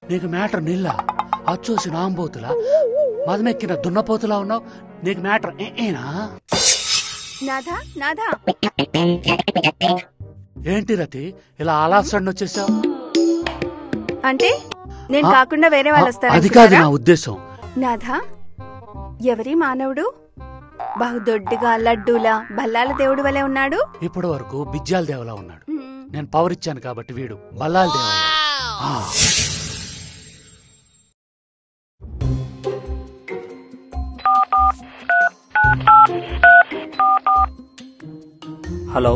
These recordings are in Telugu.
నీకు మ్యాటర్ నిల్లా అచ్చోసి నాంబోతులా మదమెక్కిన దున్నపోతులా ఉన్నావు. నీకు మ్యాటర్ ఏనా? ఏంటి రతి ఇలా ఆలాసండి వచ్చేసావు? అంటే నేను కాకుండా వేరే వాళ్ళు వస్తారు? అది కాదు నా ఉద్దేశం. నాథా, ఎవరి మానవుడు బహుదొడ్డిగా లడ్డూలా బల్లాల దేవుడు వలె ఉన్నాడు. ఇప్పటి వరకు బిజ్జాల దేవులా ఉన్నాడు. నేను పవర్ ఇచ్చాను కాబట్టి వీడు బల్లాల దేవయ్య. హలో,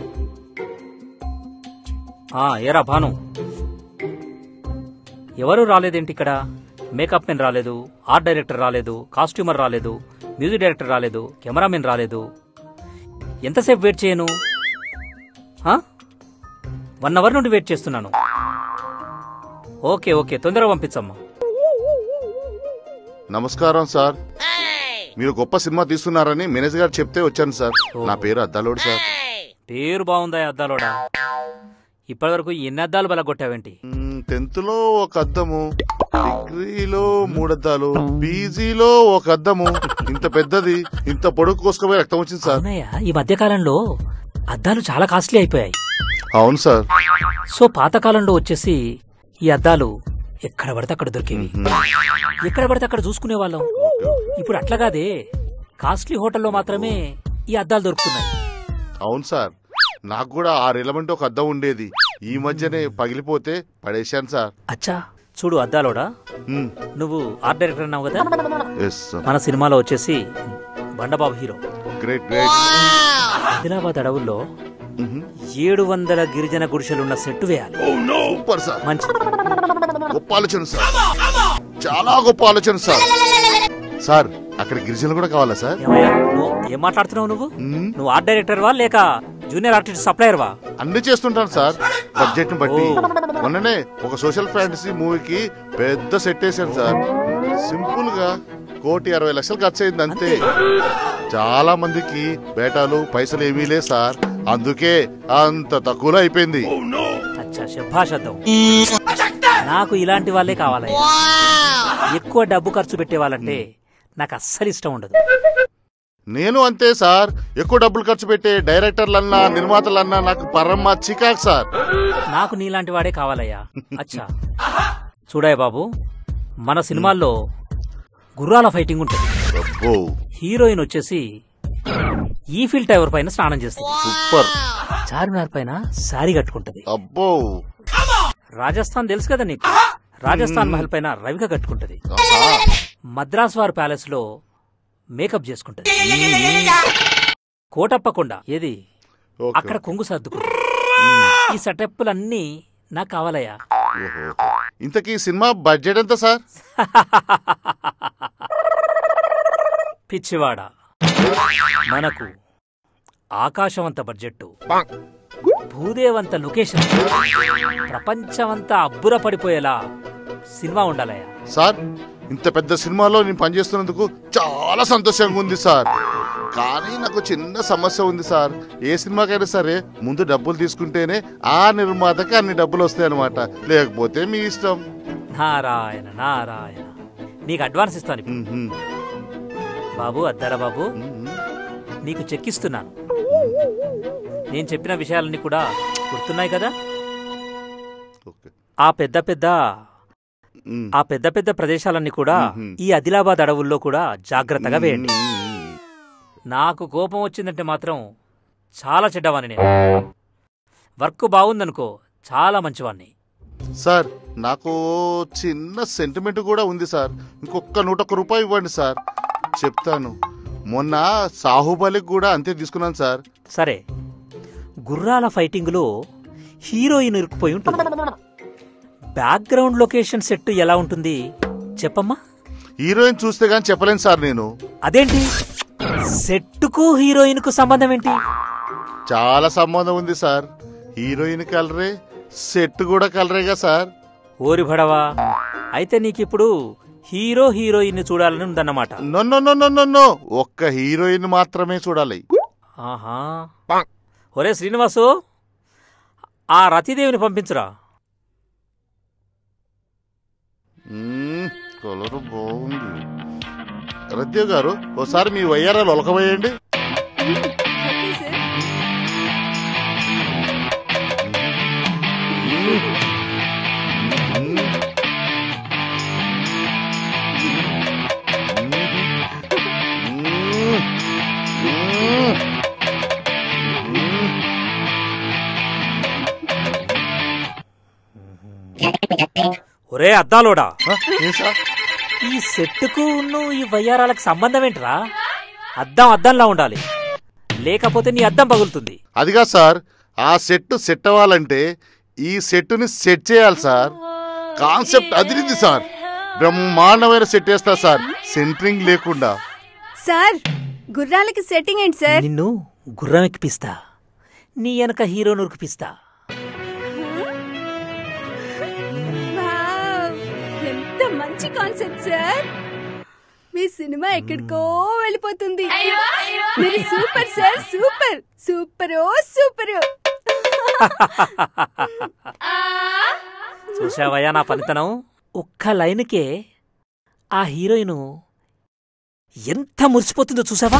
ఏరా భాను, ఎవరు రాలేదేంటి ఇక్కడ? మేకప్ మెన్ రాలేదు, ఆర్ట్ డైరెక్టర్ రాలేదు, కాస్ట్యూమర్ రాలేదు, మ్యూజిక్ డైరెక్టర్ రాలేదు, కెమెరామెన్ రాలేదు. ఎంతసేపు వెయిట్ చేయను? 1 అవర్ నుండి వెయిట్ చేస్తున్నాను. ఓకే ఓకే, తొందరగా పంపించమ్మా. నమస్కారం సార్, మీరు గొప్ప సినిమా తీస్తున్నారని మేనేజర్ గారు చెప్తే వచ్చాను సార్. నా పేరు అద్దాలోడు సార్. పేరు బాగుందా అద్దాలోడా? ఇప్పటి వరకు ఎన్ని అద్దాలు బలగొట్టావేంటి? 10th లో 1 అద్దము, డిగ్రీలో 3 అద్దాలు, పీజీలో 1 అద్దము. ఇంత పెద్దది, ఇంత పొడుగు కోసుకుపోయి రక్తం వచ్చింది సార్. ఈ మధ్య కాలంలో అద్దాలు చాలా కాస్ట్లీ అయిపోయాయి. అవును సార్. సో పాతకాలంలో వచ్చేసి ఈ అద్దాలు ఎక్కడ పడితే అక్కడ దొరికేవి, ఎక్కడ పడితే అక్కడ చూసుకునే వాళ్ళం. ఇప్పుడు అట్లాగాదే, కాస్ట్లీ హోటల్లో మాత్రమే ఈ అద్దాలు దొరుకుతున్నాయి. అవును సార్, నాకు కూడా 6 ఏళ్ళమంటే 1 అద్దం ఉండేది. ఈ మధ్యనే పగిలిపోతే పడేశాను సార్. అచ్చా, చూడు అద్దాలోడా, నువ్వు ఆర్ట్ డైరెక్టర్ అన్నావు కదా. మన సినిమాలో వచ్చేసి Bandababu hero. Great great. Adilabad అడవుల్లో 700 గిరిజన గుడిసెలున్న సెట్టు వేయాలి. సూపర్ సార్, మంచి గొప్ప ఆలోచన సార్, చాలా గొప్ప ఆలోచన సార్. సార్ అక్కడ గిరిజనులు కూడా కావాలా సార్? ఏం మాట్లాడుతున్నావు నువ్వు? నువ్వు ఆర్ట్ డైరెక్టర్ వా లేక జూనియర్ ఆర్టిస్ట్ సప్లయర్ వా? అన్ని చేస్తుంటాను సార్, బడ్జెట్ ని బట్టి. మొన్ననే ఒక సోషల్ ఫ్యాంటసీ మూవీకి పెద్ద సెట్ వేసాను సార్. సింపుల్ గా 1,60,00,000 ఖర్చు అయింది అంతే. చాలా మందికి బేటాలు పైసలు ఏమీ లే సార్, అందుకే అంత తక్కువలో అయిపోయింది. నాకు ఇలాంటి వాళ్ళే కావాలయ్యా. ఎక్కువ డబ్బు ఖర్చు పెట్టే వాళ్ళంటే నాకు అస్సలు ఇష్టం ఉండదు. నేను అంతే సార్, ఎక్కువ డబ్బులు ఖర్చు పెట్టే డైరెక్టర్లన్నా నిర్మాతలన్నా నాకు పరమ చికాక్ సార్. నాకు నీలాంటి వాడే కావాలయ్యా. అచ్చా చూడాయి బాబు, మన సినిమాల్లో గుర్రాల ఫైటింగ్ ఉంటుంది. హీరోయిన్ వచ్చేసి ఈఫిల్ టవర్ పైన స్నానం చేస్తుంది. సూపర్. చార్మినార్ పైన సారీ కట్టుకుంటది. అబ్బో. రాజస్థాన్ తెలుసు కదా నీకు, రాజస్థాన్ మహల్ పైన రవిక కట్టుకుంటది. మద్రాస్ వార్ ప్యాలెస్ లో మేకప్ చేసుకుంటది. కోటప్పకొండ ఏది అక్కడ కొంగు సర్దుకుంటది. ఈ సెటప్లన్నీ నాకు కావాలయ్యా. ఇంతకీ సినిమా బడ్జెట్ ఎంత సార్? పిచ్చివాడా, మనకు ఆకాశవంత బడ్జెట్, భూదేవంత లొకేషన్, ప్రపంచమంతా అబ్బుర పడిపోయేలా సినిమా ఉండాలయ్యా. సార్ ఇంత పెద్ద సినిమాలో నేను పనిచేస్తున్నందుకు చాలా సంతోషంగా ఉంది సార్. కానీ నాకు చిన్న సమస్య ఉంది సార్. ఏ సినిమాకైనా సరే ముందు డబ్బులు తీసుకుంటేనే ఆ నిర్మాతకి అన్ని డబ్బులు వస్తాయన్నమాట, లేకపోతే మీ ఇష్టం. నారాయణ నారాయణ, నీకు అడ్వాన్స్ ఇస్తాను బాబు. అద్దారా బాబు, నీకు చెక్కిస్తున్నాను. నేను చెప్పిన విషయాలన్నీ కూడా గుర్తున్నాయి కదా? ఆ పెద్ద పెద్ద ప్రదేశాలన్నీ కూడా ఈ ఆదిలాబాద్ అడవుల్లో కూడా జాగ్రత్తగా వేయండి. నాకు కోపం వచ్చిందంటే మాత్రం చాలా చెడ్డవాణ్ణి నేను. వర్క్ బాగుందనుకో చాలా మంచివాణ్ణి. సార్ నాకు చిన్న సెంటిమెంట్ కూడా ఉంది సార్. ఇంకొక 101 రూపాయలు ఇవ్వండి సార్, చెప్తాను. మొన్న సాహుబలికి కూడా అంతే తీసుకున్నాను సార్. సరే, గుర్రాల ఫైటింగ్ లో హీరోయిన్ ఇరుక్కుపోయి ఉంటుంది. బ్యాక్గ్రౌండ్ లొకేషన్ సెట్ ఎలా ఉంటుంది చెప్పమ్మా? హీరోయిన్ చూస్తే గాని చెప్పలేను సార్ నేను. అదేంటి, సెట్ కు హీరోయిన్ కు సంబంధం ఏంటి? చాలా సంబంధం ఉంది సార్. హీరోయిన్ కలరే, సెట్ కూడా కలరేగా సార్. ఓరి భడవా, అయితే నీకిప్పుడు హీరో హీరోయిన్ చూడాలని ఉందన్నమాట. నో, ఒక్క హీరోయిన్ మాత్రమే చూడాలి. ఆహా. ఒరే శ్రీనివాసు, ఆ రతిదేవిని పంపించురా. కలర్ బాగుంది. రత్య గారు ఓసారి మీ వయ్యారాలు ఒలకబోయండి. Okay sir. ఒరే అద్దాలోడా, ఏం సార్? ఈ సెట్టుకు ఈ వయ్యారాలకు సంబంధం ఏంట్రా? అద్దం అద్దంలా ఉండాలి, లేకపోతే నీ అద్దం పగులుతుంది. అదిగా సార్, ఆ సెట్ అవ్వాలంటే ఈ సెట్టుని సెట్ చేయాలి సార్. కాన్సెప్ట్ అదిరింది సార్. బ్రహ్మాండమైన సెట్ వేస్తా సార్, సెంటరింగ్ లేకుండా. సార్ గుర్రాలకి సెట్టింగ్ ఏంటి సార్? నిన్ను గుర్రం ఎక్కిపిస్తా, నీ వెనక హీరో నురికిపిస్తా. వావ్, ఎంత మంచి కాన్సెప్ట్ సార్. మీ సినిమా ఎక్కడికో వెళ్ళిపోతుంది. మీరు super sir, super super super. చూసావయ్యా నా పనితనం? ఒక్క లైన్కే ఆ హీరోయిన్ ఎంత మురిసిపోతుందో చూసావా?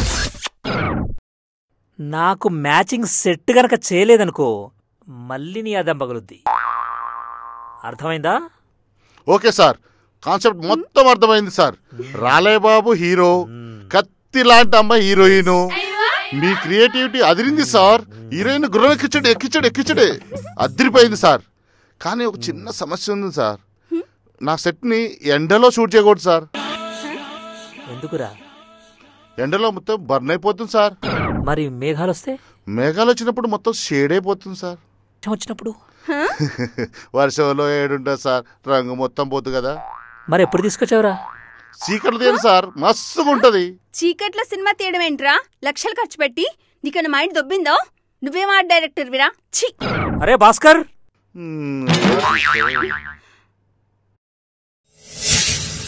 నాకు మ్యాచింగ్ సెట్ గనక చేయలేదనుకో, మళ్ళీ నీ అద్దం పగులుద్ది. అర్థమైందా? ఓకే సార్, కాన్సెప్ట్ మొత్తం అర్థమైంది సార్. రాలేబాబు హీరో, కత్తి లాంటి అమ్మాయి హీరోయిన్. మీ క్రియేటివిటీ అదిరింది సార్. హీరోయిన్ గుర్రం ఎక్కించడే అదిరిపోయింది సార్. కానీ ఒక చిన్న సమస్య ఉంది సార్. నా సెట్ని ఎండలో షూట్ చేయకూడదు సార్. ఎందుకురా? ఎండలో మొత్తం బర్న్ అయిపోతుంది సార్. మరి మేఘాలు వస్తే? మేఘాలు వచ్చినప్పుడు మొత్తం షేడ్ అయిపోతుంది సార్. వచ్చినప్పుడు వర్షంలో ఏడుంటుంది సార్, రంగు మొత్తం పోతుంది కదా. మరి ఎప్పుడు తీసుకొచ్చావురా? చీకట్లు తీయండి సార్, మస్తుగా ఉంటది. చీకట్లో సినిమా తీయడం ఏంట్రా? లక్షలు ఖర్చు పెట్టి నీకన్నా మైండ్ దొబ్బిందో? నువ్వేం ఆర్ట్ డైరెక్టర్ విరా? ఛీ! అరే Bhaskar,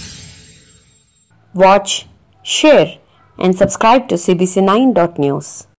Watch, share and subscribe to CBC9.News.